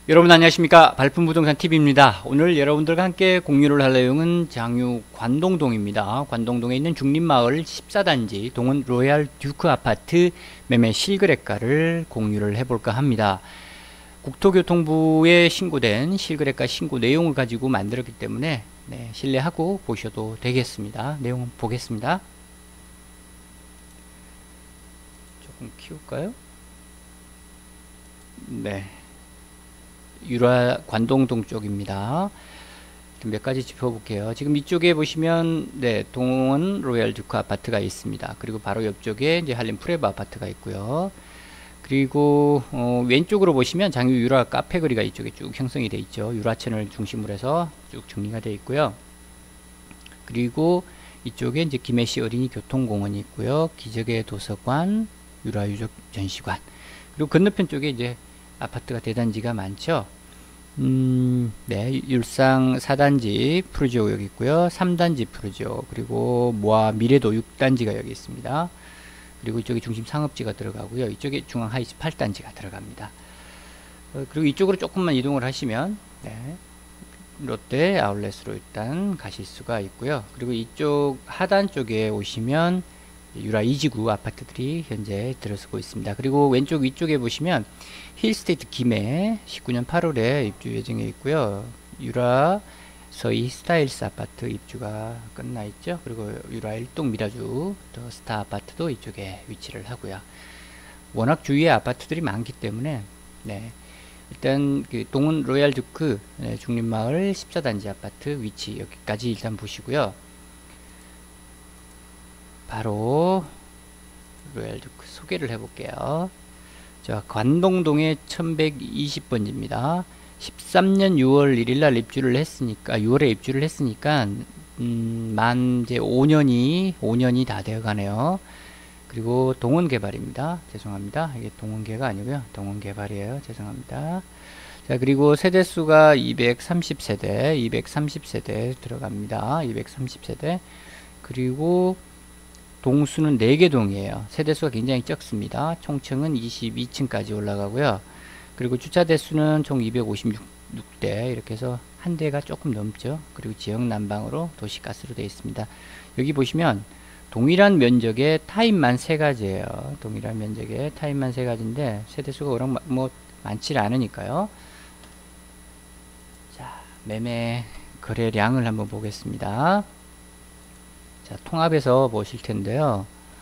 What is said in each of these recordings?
여러분 안녕하십니까. 발품부동산TV입니다. 오늘 여러분들과 함께 공유를 할 내용은 장유 관동동입니다. 관동동에 있는 중림마을 14단지 동은 로얄 듀크 아파트 매매 실거래가를 공유를 해볼까 합니다. 국토교통부에 신고된 실거래가 신고 내용을 가지고 만들었기 때문에 신뢰하고 보셔도 되겠습니다. 내용 보겠습니다. 조금 키울까요? 네. 유라 관동동 쪽입니다. 몇 가지 짚어볼게요. 지금 이쪽에 보시면 동원 로얄 듀크 아파트가 있습니다. 그리고 바로 옆쪽에 이제 한림 프레브 아파트가 있고요. 그리고 왼쪽으로 보시면 장유 유라 카페 거리가 이쪽에 쭉 형성이 되어 있죠. 유라천을 중심으로 해서 쭉 정리가 되어 있고요. 그리고 이쪽에 이제 김해시 어린이 교통공원이 있고요. 기적의 도서관, 유라 유적 전시관. 그리고 건너편 쪽에 이제 아파트가 대단지가 많죠. 율상 4단지 푸르지오 여기 있고요. 3단지 푸르지오, 그리고 모아 미래도 6단지가 여기 있습니다. 그리고 이쪽에 중심 상업지가 들어가고요. 이쪽에 중앙 하이츠 8단지가 들어갑니다. 그리고 이쪽으로 조금만 이동을 하시면 롯데 아울렛으로 일단 가실 수가 있고요. 그리고 이쪽 하단 쪽에 오시면 유라 2지구 아파트들이 현재 들어서고 있습니다. 그리고 왼쪽 위쪽에 보시면 힐스테이트 김해 19년 8월에 입주 예정에 있고요. 유라 서희 스타일스 아파트 입주가 끝나 있죠. 그리고 유라 일동 미라주 더 스타 아파트도 이쪽에 위치를 하고요. 워낙 주위에 아파트들이 많기 때문에 일단 그 동은 로얄 듀크 중림마을 14단지 아파트 위치 여기까지 일단 보시고요. 바로 로얄 듀크 소개를 해볼게요. 자, 관동동의 1120번지입니다. 13년 6월 1일날 입주를 했으니까 6월에 입주를 했으니까 만 이제 5년이 다 되어 가네요. 그리고 동원 개발입니다. 죄송합니다. 이게 동원개가 아니고요. 동원 개발이에요. 죄송합니다. 자, 그리고 세대수가 230세대 들어갑니다. 230세대. 그리고 동수는 4개 동이에요. 세대수가 굉장히 적습니다. 총층은 22층까지 올라가고요. 그리고 주차 대수는 총 256대 이렇게 해서 한 대가 조금 넘죠. 그리고 지역 난방으로 도시가스로 되어 있습니다. 여기 보시면 동일한 면적의 타입만 3가지예요. 동일한 면적의 타입만 3가지인데 세대수가 워낙 뭐 많지 않으니까요. 자, 매매 거래량을 한번 보겠습니다. 자, 통합해서 보실 텐데요.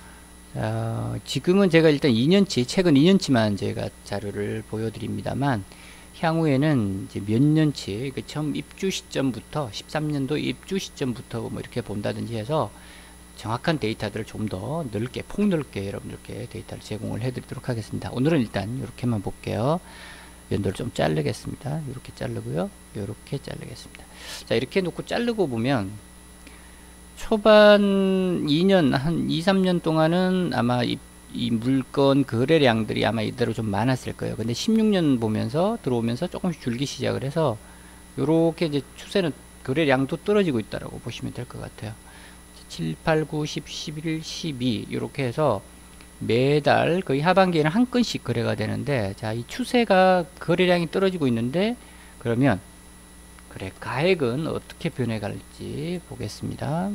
지금은 제가 일단 2년치, 최근 2년치만 제가 자료를 보여드립니다만, 향후에는 이제 몇 년치, 그 처음 입주 시점부터, 13년도 입주 시점부터 뭐 이렇게 본다든지 해서 정확한 데이터들을 좀 더 넓게, 폭넓게 여러분들께 데이터를 제공을 해드리도록 하겠습니다. 오늘은 일단 이렇게만 볼게요. 연도를 좀 자르겠습니다. 이렇게 자르고요. 이렇게 자르겠습니다. 자, 이렇게 놓고 자르고 보면, 초반 2년, 한 2, 3년 동안은 아마 이 물건 거래량들이 아마 이대로 좀 많았을 거예요. 근데 16년 보면서 들어오면서 조금씩 줄기 시작을 해서 요렇게 이제 추세는 거래량도 떨어지고 있다라고 보시면 될 것 같아요. 7, 8, 9, 10, 11, 12 이렇게 해서 매달 거의 하반기에는 한 건씩 거래가 되는데, 자, 이 추세가 거래량이 떨어지고 있는데, 그러면 그래 가액은 어떻게 변해갈지 보겠습니다.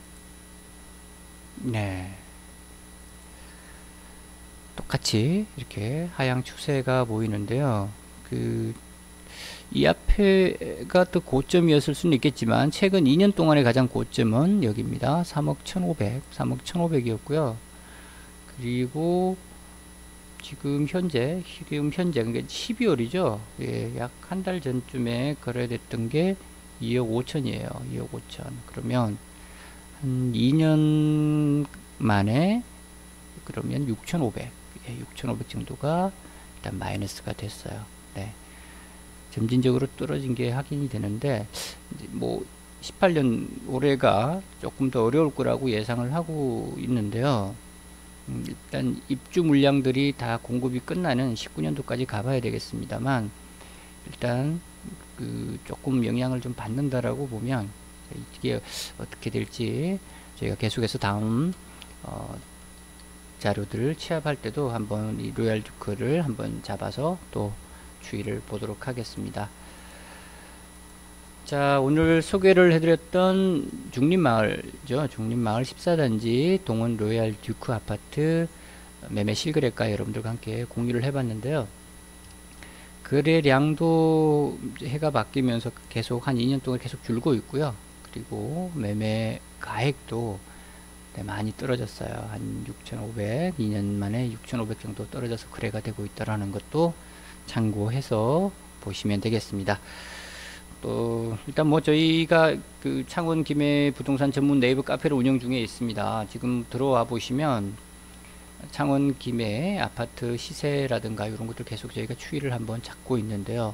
똑같이 이렇게 하향 추세가 보이는데요. 이 앞에가 또 고점이었을 수는 있겠지만 최근 2년 동안의 가장 고점은 여기입니다. 3억 1500이었고요. 그리고 지금 현재 그러니까 12월이죠. 약 한 달 전쯤에 거래됐던 게 2억 5천이에요. 2억 5천. 그러면 한 2년 만에 그러면 6,500. 6,500 정도가 일단 마이너스가 됐어요. 점진적으로 떨어진 게 확인이 되는데, 이제 뭐 18년 올해가 조금 더 어려울 거라고 예상을 하고 있는데요. 일단 입주 물량들이 다 공급이 끝나는 19년도까지 가봐야 되겠습니다만, 일단 조금 영향을 좀 받는다라고 보면 이게 어떻게 될지 저희가 계속해서 다음 자료들을 취합할 때도 한번 이 로얄 듀크를 한번 잡아서 또 추이를 보도록 하겠습니다. 자, 오늘 소개를 해드렸던 중림마을죠. 중림마을 14단지 동원 로얄 듀크 아파트 매매 실거래가 여러분들과 함께 공유를 해봤는데요. 거래량도 해가 바뀌면서 계속 한 2년 동안 계속 줄고 있고요. 그리고 매매 가액도 많이 떨어졌어요. 한 6,500, 2년 만에 6,500 정도 떨어져서 거래가 되고 있다라는 것도 참고해서 보시면 되겠습니다. 또 일단 뭐 저희가 그 창원 김해 부동산 전문 네이버 카페를 운영 중에 있습니다. 지금 들어와 보시면 창원 김해 아파트 시세라든가 이런 것들 계속 저희가 추이를 한번 잡고 있는데요.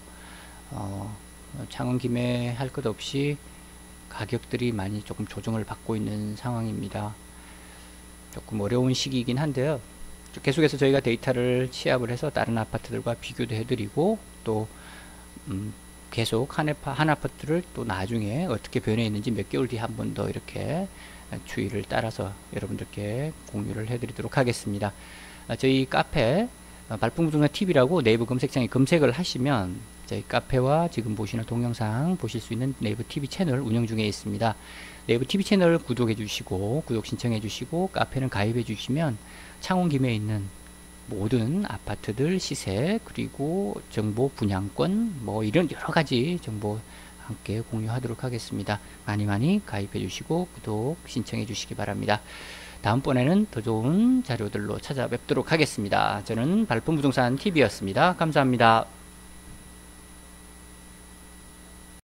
창원 김해 할 것 없이 가격들이 많이 조금 조정을 받고 있는 상황입니다. 조금 어려운 시기이긴 한데요. 계속해서 저희가 데이터를 취합을 해서 다른 아파트들과 비교도 해드리고 또 계속 한 아파트를 또 나중에 어떻게 변해 있는지 몇 개월 뒤에 한 번 더 이렇게 추이를 따라서 여러분들께 공유를 해드리도록 하겠습니다. 저희 카페 발품부동산 TV라고 네이버 검색창에 검색을 하시면 저희 카페와 지금 보시는 동영상 보실 수 있는 네이버 TV 채널 운영 중에 있습니다. 네이버 TV 채널 구독해 주시고 구독 신청해 주시고 카페는 가입해 주시면 창원 김해에 있는 모든 아파트들 시세 그리고 정보 분양권 뭐 이런 여러가지 정보 함께 공유하도록 하겠습니다. 많이 가입해 주시고 구독 신청해 주시기 바랍니다. 다음번에는 더 좋은 자료들로 찾아뵙도록 하겠습니다. 저는 발품부동산 TV였습니다. 감사합니다.